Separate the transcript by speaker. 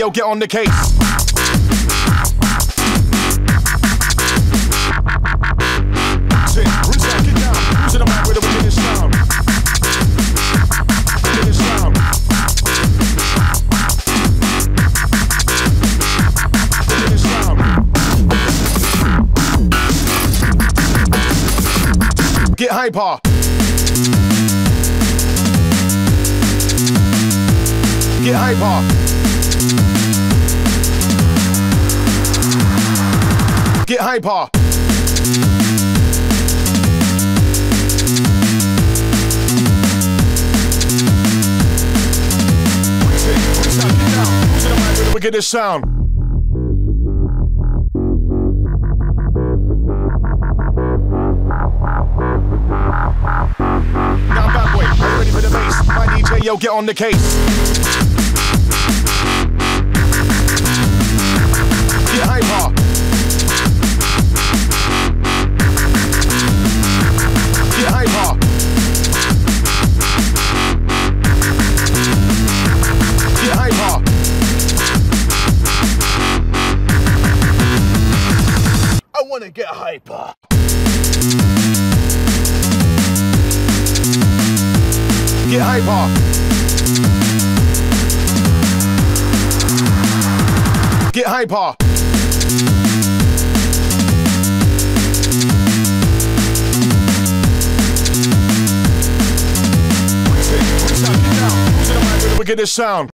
Speaker 1: yo, get on the case. Sit, rinse out, get down. Who's in the mic with a wickedest sound? Wickedest sound. Wickedest sound. Get hyper. Get hyper. Get hyper. Get this sound. Now bad boy, are you ready for the bass? My DJ, yo, get on the case. Get hyper. Get hyper. Get hyper. I wanna get hyper. Get hyper. Get hyper. Get down. Look at this sound.